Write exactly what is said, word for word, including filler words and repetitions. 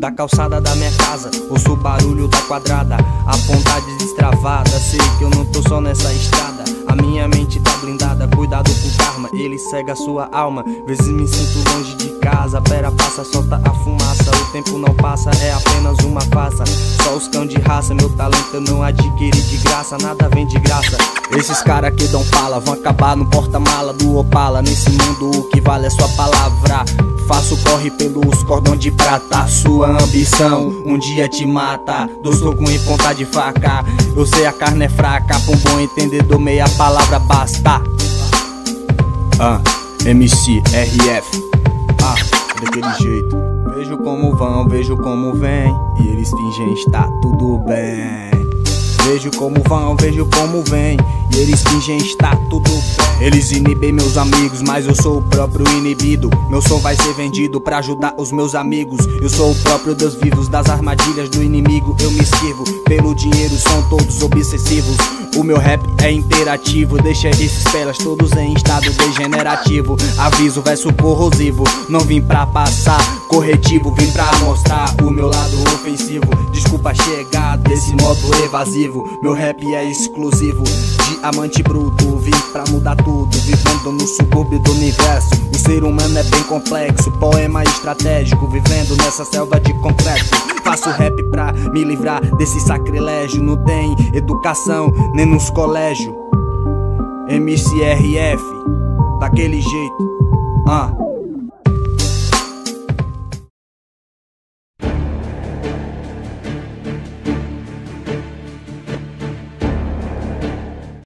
da calçada da minha casa, ouço o barulho da quadrada, a vontade destravada. Sei que eu não tô só nessa estrada, a minha mente tá blindada. Cuidado com o karma, ele cega a sua alma. Vezes me sinto longe de casa, pera passa, solta a fumaça. O tempo não passa, é apenas uma farsa. Só os cão de raça, meu talento eu não adquiri de graça. Nada vem de graça. Esses caras que dão fala vão acabar no porta-mala do Opala. Nesse mundo o que vale é sua palavra. Faço corre pelos cordões de prata. Sua ambição um dia te mata. Do soco em ponta de faca. Eu sei a carne é fraca, pra um bom entendedor meia palavra basta. Ah, M C R F. Ah, daquele jeito. Vejo como vão, vejo como vem, e eles fingem estar tudo bem. Vejo como vão, vejo como vem, e eles fingem estar tudo bem. Eles inibem meus amigos, mas eu sou o próprio inibido. Meu som vai ser vendido pra ajudar os meus amigos. Eu sou o próprio Deus vivos, das armadilhas do inimigo eu me esquivo. Pelo dinheiro são todos obsessivos. O meu rap é interativo, deixa esses pelas todos em estado degenerativo. Aviso, verso corrosivo, não vim pra passar corretivo, vim pra mostrar o meu lado ofensivo. Desculpa chegar desse modo evasivo, meu rap é exclusivo. Diamante bruto, vim pra mudar tudo, vivendo no subúrbio do universo. O ser humano é bem complexo, poema estratégico, vivendo nessa selva de complexo. Faço rap pra me livrar desse sacrilégio, não tem educação nem nos colégios. M C R F, daquele jeito. Ah.